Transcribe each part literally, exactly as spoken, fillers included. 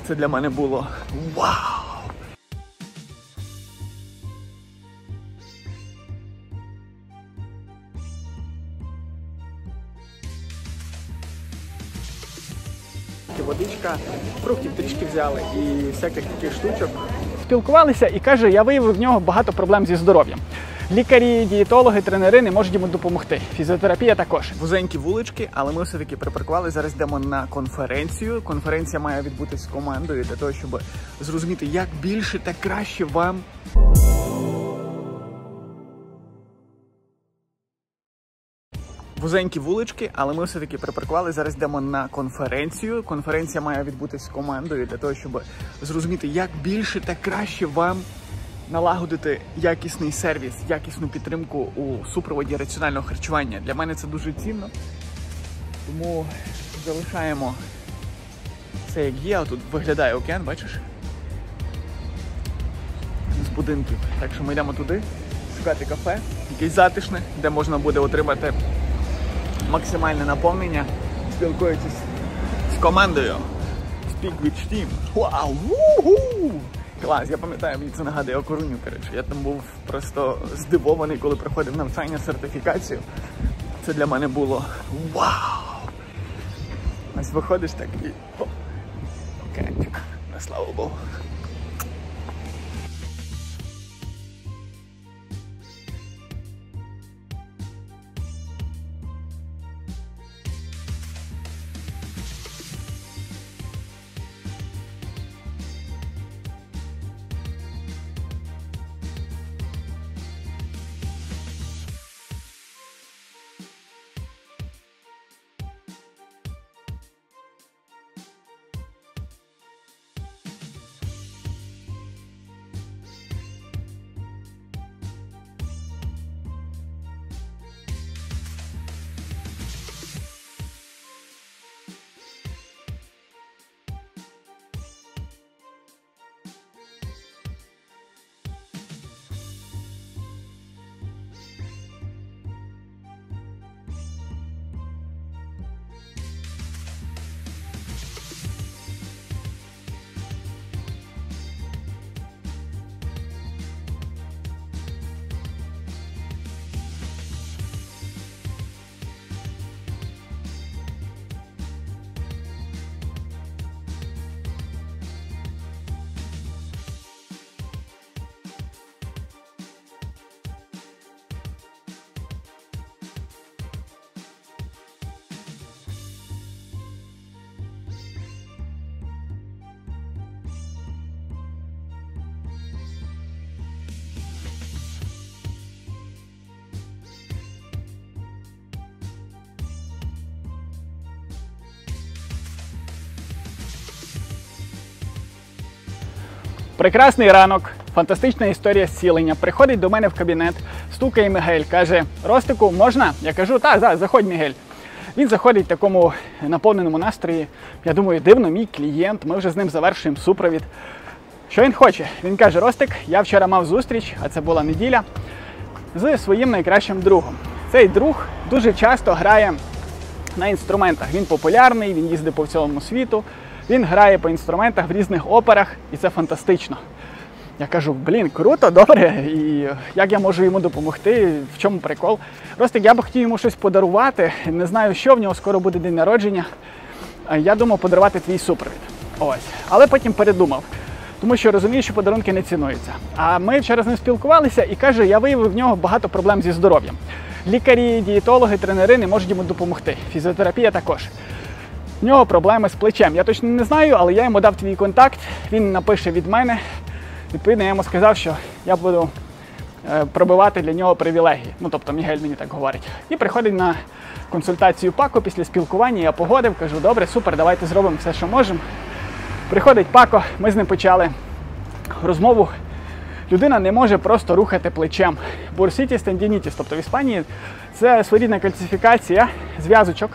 Це для мене було вау! Водичка, фруктів трішки взяли і всяких таких штучок. Спілкувалися і каже, я виявив в нього багато проблем зі здоров'ям. Лікарі, дієтологи, тренери не можуть йому допомогти. Фізіотерапія також. Вузенькі вулички, але ми все-таки припаркували. Зараз йдемо на конференцію. Конференція має відбутися з командою для того, щоб зрозуміти, як більше та краще вам. Вузенькі вулички, але ми все-таки припаркували. Зараз йдемо на конференцію. Конференція має відбутися з командою для того, щоб зрозуміти, як більше та краще вам налагодити якісний сервіс, якісну підтримку у супроводі раціонального харчування. Для мене це дуже цінно, тому залишаємо все як є. Тут виглядає океан, бачиш? З будинків. Так що ми йдемо туди, шукати кафе, якесь затишне, де можна буде отримати максимальне наповнення, спілкуючись з командою. Speak with team. Вау! Ву-ху! Клас, я пам'ятаю, мені це нагадує Окоруню, коротше. Я там був просто здивований, коли проходив навчання, сертифікацію. Це для мене було вау! Ось виходиш так і... О! Океанчик. На слава Богу. Прекрасний ранок, фантастична історія зцілення. Приходить до мене в кабінет, стукає Мігель, каже, Ростику, можна? Я кажу, так, так, заходь, Мігель. Він заходить в такому наповненому настрої. Я думаю, дивно, мій клієнт, ми вже з ним завершуємо супровід. Що він хоче? Він каже, Ростик, я вчора мав зустріч, а це була неділя, з своїм найкращим другом. Цей друг дуже часто грає на інструментах. Він популярний, він їздить по всьому світу. Він грає по інструментах в різних операх, і це фантастично. Я кажу, блін, круто, добре, і як я можу йому допомогти, в чому прикол? Ростик, я б хотів йому щось подарувати, не знаю що, в нього скоро буде день народження. Я думав подарувати твій супровід. Ось. Але потім передумав, тому що розумію, що подарунки не цінуються. А ми вчора з ним спілкувалися і каже, я виявив в нього багато проблем зі здоров'ям. Лікарі, дієтологи, тренери не можуть йому допомогти. Фізіотерапія також. В нього проблеми з плечем. Я точно не знаю, але я йому дав твій контакт, він напише від мене. Відповідно, я йому сказав, що я буду е, пробивати для нього привілегії. Ну, тобто, Мігель мені так говорить. І приходить на консультацію Пако після спілкування, я погодив, кажу, добре, супер, давайте зробимо все, що можемо. Приходить Пако, ми з ним почали розмову. Людина не може просто рухати плечем. Бурситіс тендінітіс, тобто в Іспанії це своєрідна кальцифікація зв'язочок.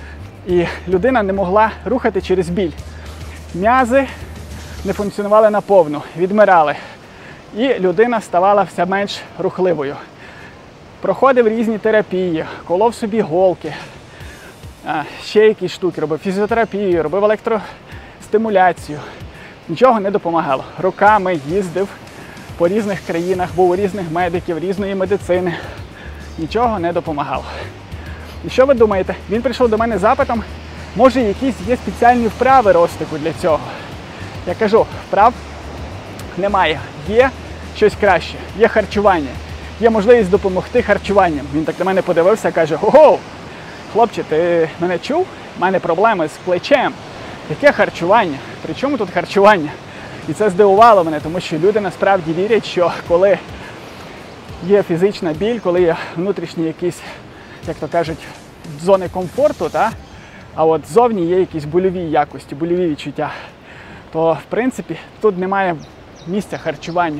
І людина не могла рухати через біль. М'язи не функціонували наповну, відмирали. І людина ставала все менш рухливою. Проходив різні терапії, колов собі голки, ще якісь штуки, робив фізіотерапію, робив електростимуляцію. Нічого не допомагало. Роками їздив по різних країнах, був у різних медиків, різної медицини. Нічого не допомагало. І що ви думаєте? Він прийшов до мене з запитом, може якісь є спеціальні вправи Ростику для цього. Я кажу, вправ немає. Є щось краще, є харчування. Є можливість допомогти харчуванням. Він так на мене подивився, каже, ого, хлопче, ти мене чув? У мене проблеми з плечем. Яке харчування? При чому тут харчування? І це здивувало мене, тому що люди насправді вірять, що коли є фізична біль, коли є внутрішні якісь, як то кажуть, зони комфорту, та? А от зовні є якісь больові якості, больові відчуття, то в принципі тут немає місця харчуванню.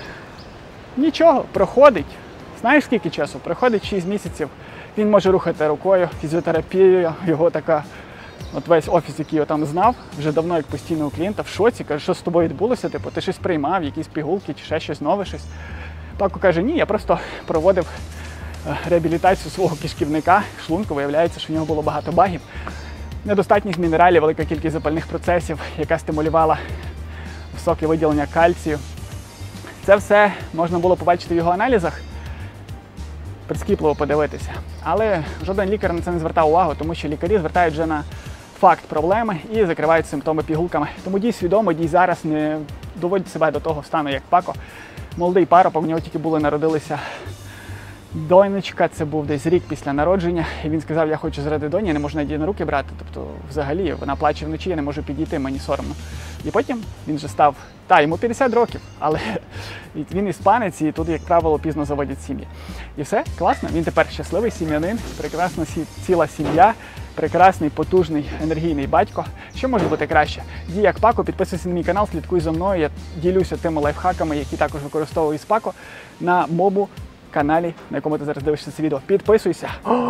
Нічого, проходить. Знаєш скільки часу? Проходить шість місяців. Він може рухати рукою, фізіотерапія, його така, от весь офіс, який я там знав, вже давно як постійного клієнта, в шоці, каже, що з тобою відбулося, типу, ти щось приймав, якісь пігулки чи ще щось нове щось. Пако каже, ні, я просто проводив реабілітацію свого кишківника, шлунку, виявляється, що в нього було багато багів, недостатність мінералів, велика кількість запальних процесів, яка стимулювала високе виділення кальцію. Це все можна було побачити в його аналізах, прискіпливо подивитися. Але жоден лікар на це не звертав увагу, тому що лікарі звертають вже на факт проблеми і закривають симптоми пігулками. Тому дій свідомо, дій зараз, не доводять себе до того стану, як Пако. Молодий парубок, у нього тільки були, народилися донечка, це був десь рік після народження, і він сказав, я хочу зради доні, я не можу її на руки брати, тобто взагалі вона плаче вночі, я не можу підійти, мені соромно. І потім він вже став, та, йому п'ятдесят років, але він іспанець і тут, як правило, пізно заводять сім'ї. І все, класно, він тепер щасливий сім'янин, прекрасна ціла сім'я, прекрасний, потужний, енергійний батько. Що може бути краще? Дій як Пако, підписуйся на мій канал, слідкуй за мною, я ділюся тими лайфхаками, які також використовую з Пако на моєму каналі, на якому ти зараз дивишся це відео. Підписуйся!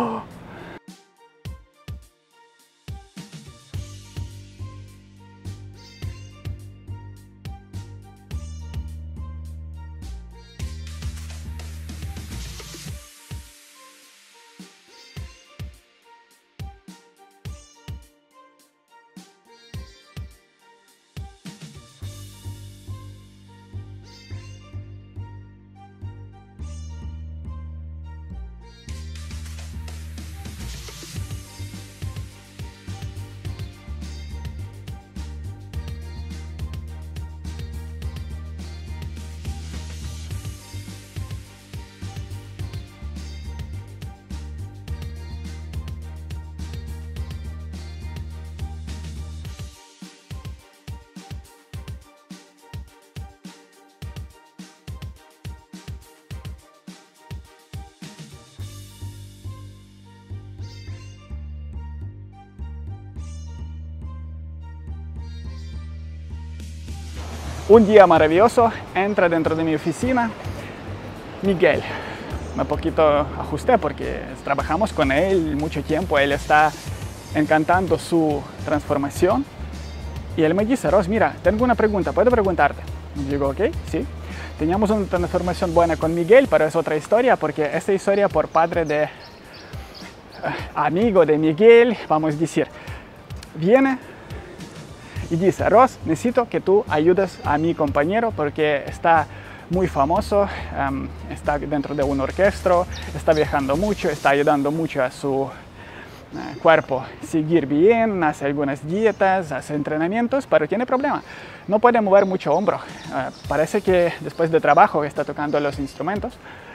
Un día maravilloso, entra dentro de mi oficina Miguel. Me poquito ajusté porque trabajamos con él mucho tiempo, él está encantando su transformación. Y él me dice, Ros, mira, tengo una pregunta, ¿puedo preguntarte? Y digo, ok, sí. Teníamos una transformación buena con Miguel, pero es otra historia, porque esta historia por padre de uh, amigo de Miguel, vamos a decir, viene y dice, Ros, necesito que tú ayudes a mi compañero porque está muy famoso, um, está dentro de un orquesta, está viajando mucho, está ayudando mucho a su uh, cuerpo seguir bien, hace algunas dietas, hace entrenamientos, pero tiene problema. No puede mover mucho hombro. Uh, parece que después de trabajo está tocando los instrumentos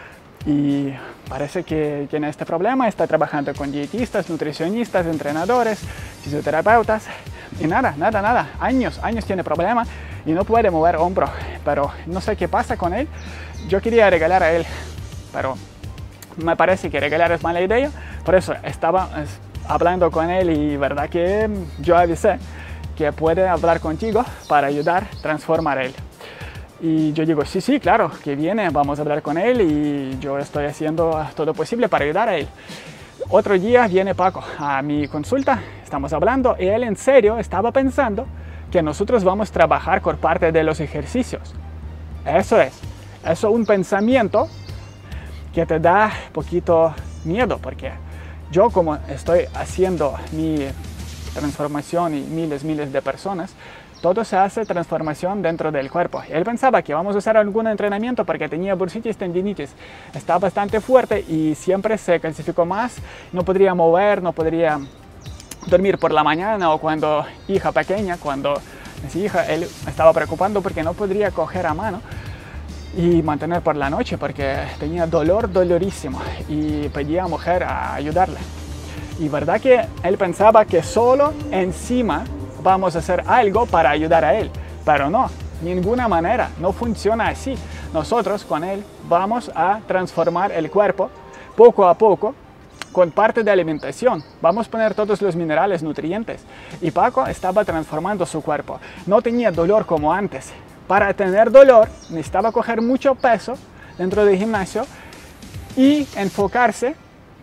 y parece que tiene este problema. Está trabajando con dietistas, nutricionistas, entrenadores, fisioterapeutas. Y nada, nada, nada, años, años tiene problema y no puede mover hombro, pero no sé qué pasa con él. Yo quería regalar a él, pero me parece que regalar es mala idea, por eso estaba hablando con él y verdad que yo avisé que puede hablar contigo para ayudar a transformar a él. Y yo digo, sí, sí, claro, que viene, vamos a hablar con él y yo estoy haciendo todo posible para ayudar a él. Otro día viene Paco a mi consulta, estamos hablando y él en serio estaba pensando que nosotros vamos a trabajar con parte de los ejercicios. Eso es, eso es un pensamiento que te da poquito miedo porque yo como estoy haciendo mi transformación y miles, miles de personas, todo se hace transformación dentro del cuerpo. Él pensaba que vamos a hacer algún entrenamiento porque tenía bursitis, tendinitis, está bastante fuerte y siempre se calcificó más, no podría mover, no podría dormir por la mañana, o cuando hija pequeña, cuando es hija, él estaba preocupando porque no podría coger a mano y mantener por la noche porque tenía dolor dolorísimo y pedía a mujer a ayudarle. Y verdad que él pensaba que solo encima vamos a hacer algo para ayudar a él, pero no, de ninguna manera, no funciona así. Nosotros con él vamos a transformar el cuerpo poco a poco con parte de alimentación. Vamos a poner todos los minerales, nutrientes. Y Paco estaba transformando su cuerpo. No tenía dolor como antes. Para tener dolor necesitaba coger mucho peso dentro del gimnasio y enfocarse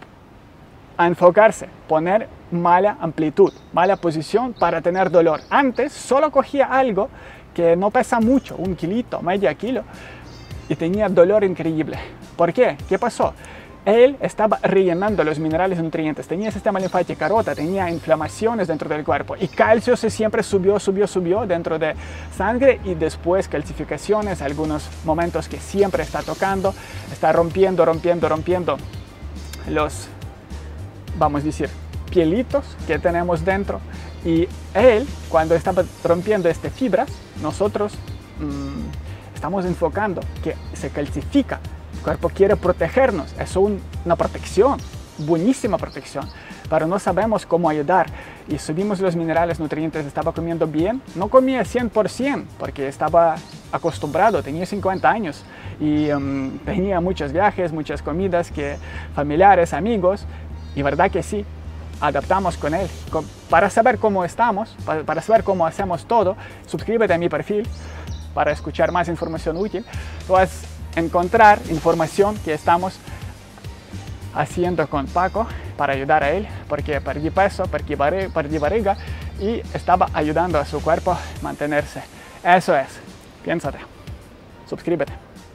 a enfocarse, poner mala amplitud, mala posición para tener dolor. Antes solo cogía algo que no pesa mucho, un kilito, medio kilo, y tenía dolor increíble. ¿Por qué? ¿Qué pasó? Él estaba rellenando los minerales y nutrientes, tenía sistema linfático rota, tenía inflamaciones dentro del cuerpo y calcio se siempre subió, subió, subió dentro de sangre y después calcificaciones, algunos momentos que siempre está tocando, está rompiendo, rompiendo, rompiendo los, vamos a decir, pielitos que tenemos dentro. Y él, cuando estaba rompiendo estas fibras, nosotros mmm, estamos enfocando que se calcifica. El cuerpo quiere protegernos, es un, una protección, buenísima protección, pero no sabemos cómo ayudar. Y subimos los minerales, nutrientes, estaba comiendo bien, no comía cien por ciento porque estaba acostumbrado, tenía cincuenta años y um, tenía muchos viajes, muchas comidas, que, familiares, amigos, y verdad que sí, adaptamos con él. Para saber cómo estamos, para, para saber cómo hacemos todo, suscríbete a mi perfil para escuchar más información útil. Tú vas a encontrar información que estamos haciendo con Paco para ayudar a él, porque perdí peso, perdí barriga, perdí barriga y estaba ayudando a su cuerpo a mantenerse. Eso es, piénsate, suscríbete.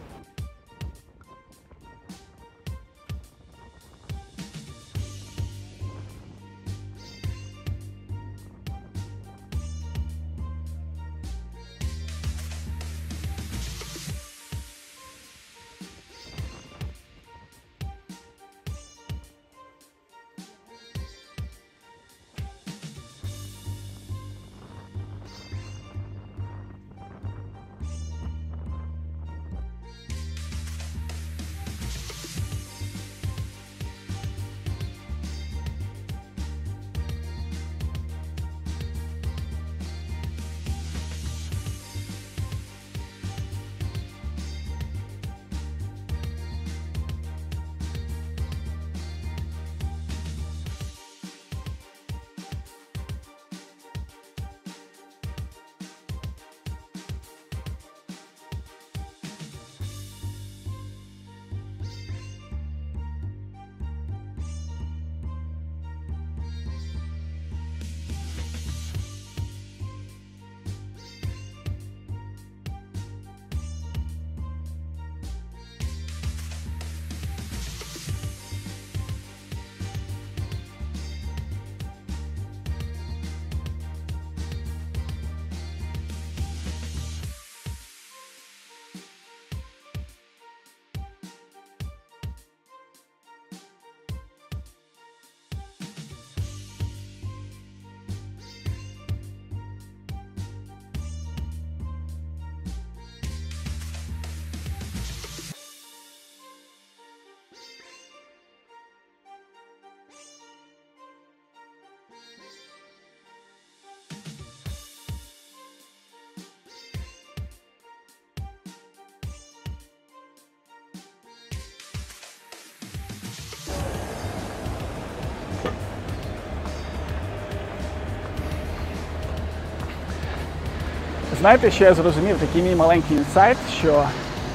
Знаєте, що я зрозумів, такий мій маленький інсайт, що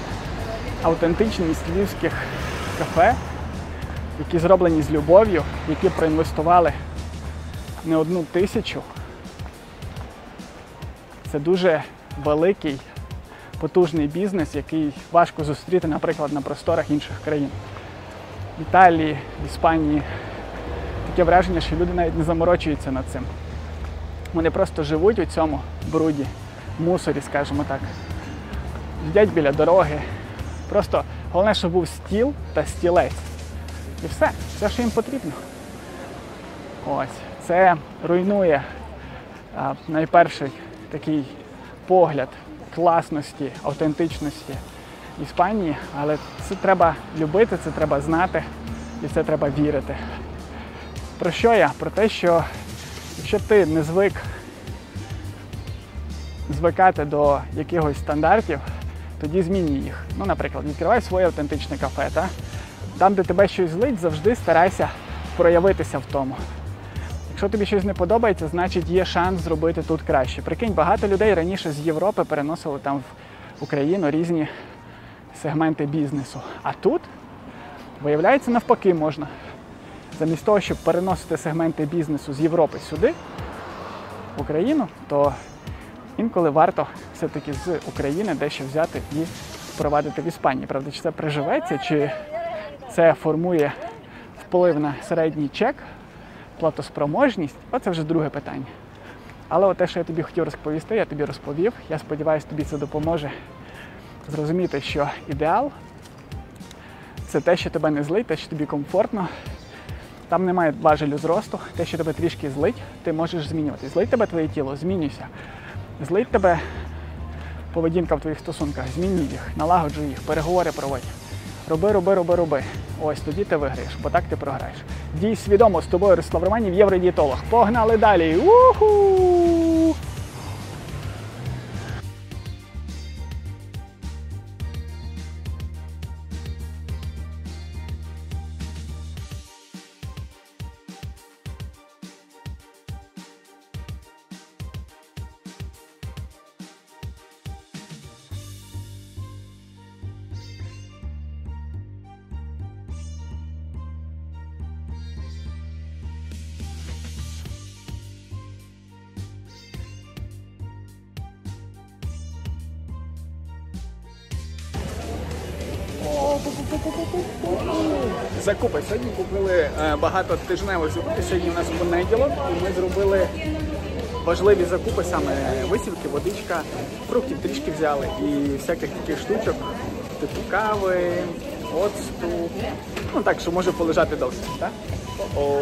автентичність львівських кафе, які зроблені з любов'ю, які проінвестували не одну тисячу, це дуже великий, потужний бізнес, який важко зустріти, наприклад, на просторах інших країн. В Італії, в Іспанії таке враження, що люди навіть не заморочуються над цим. Вони просто живуть у цьому бруді, мусорі, скажімо так. Сидять біля дороги. Просто головне, щоб був стіл та стілець. І все, все, що їм потрібно. Ось. Це руйнує а, найперший такий погляд класності, автентичності Іспанії, але це треба любити, це треба знати і це треба вірити. Про що я? Про те, що якщо ти не звик звикати до якихось стандартів, тоді змінюй їх. Ну, наприклад, відкривай своє автентичне кафе, та? Там, де тебе щось злить, завжди старайся проявитися в тому. Якщо тобі щось не подобається, значить є шанс зробити тут краще. Прикинь, багато людей раніше з Європи переносили там в Україну різні сегменти бізнесу. А тут, виявляється, навпаки можна. Замість того, щоб переносити сегменти бізнесу з Європи сюди, в Україну, то інколи варто все-таки з України дещо взяти і впровадити в Іспанії. Правда, чи це приживеться, чи це формує вплив на середній чек, платоспроможність, оце вже друге питання. Але от те, що я тобі хотів розповісти, я тобі розповів. Я сподіваюся, тобі це допоможе зрозуміти, що ідеал – це те, що тебе не злить, те, що тобі комфортно. Там немає важелю зросту. Те, що тебе трішки злить, ти можеш змінювати. Злить тебе твоє тіло, змінюйся. Злить тебе поведінка в твоїх стосунках, змінюй їх, налагоджуй їх, переговори проводь. Роби, роби, роби, роби. Ось тоді ти виграєш, бо так ти програєш. Дій свідомо, з тобою Ростислав Романів, євродієтолог. Погнали далі! Уху! Закупи. Сьогодні купили е, багато тижневих закупів. Сьогодні у нас понеділок, і ми зробили важливі закупи, саме висівки, водичка, фруктів трішки взяли і всяких таких штучок, типу кави, оцту. Ну так, що може полежати досить, так? О-о.